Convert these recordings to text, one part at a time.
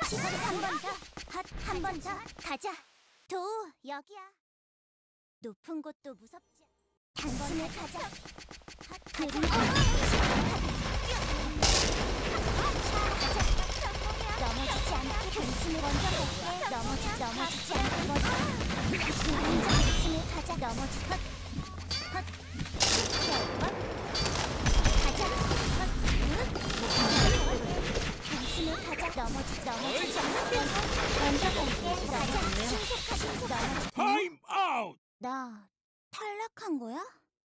한 번 더. 한 번 더. 가자. 도, 여기야. 높은 곳도 무섭지. 단숨에 가자. 그리고 넘어지지 않게 단숨에 먼저 갈게. 넘어지지 않게 먼저. 단숨에 가자. 넘어지. 가자. 단숨에 가자. 넘어지지 않게 먼저 갈게. 가자. 신속하게. 타임 아웃! 나 탈락한 거야?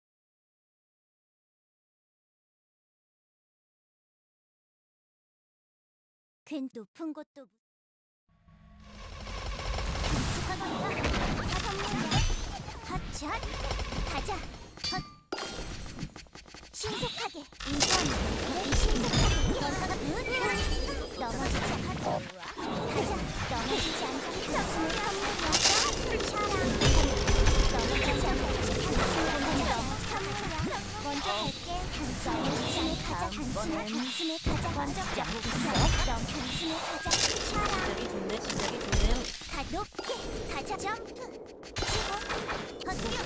괜 높은 곳도 핫샷 가자. 헛 신속하게 신속하게 넘어지지 않게 가자. 넘어지지 않게 가슴을 넘어지지 않게 먼저 갈게. 단숨에 가자. 단숨에 가자. 먼저 단숨에 가자. 시작이 좋네요. 가 높게 가자. 점프 치고 헛뛰어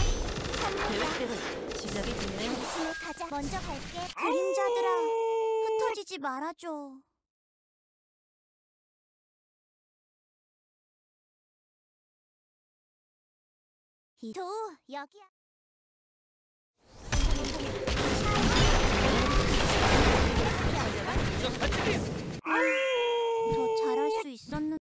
계획대로 시작이 좋네요. 단숨에 가자. 먼저 갈게. 그림자들아 흩어지지 말아줘. 도 여기야. 더 잘할 수 있었는데.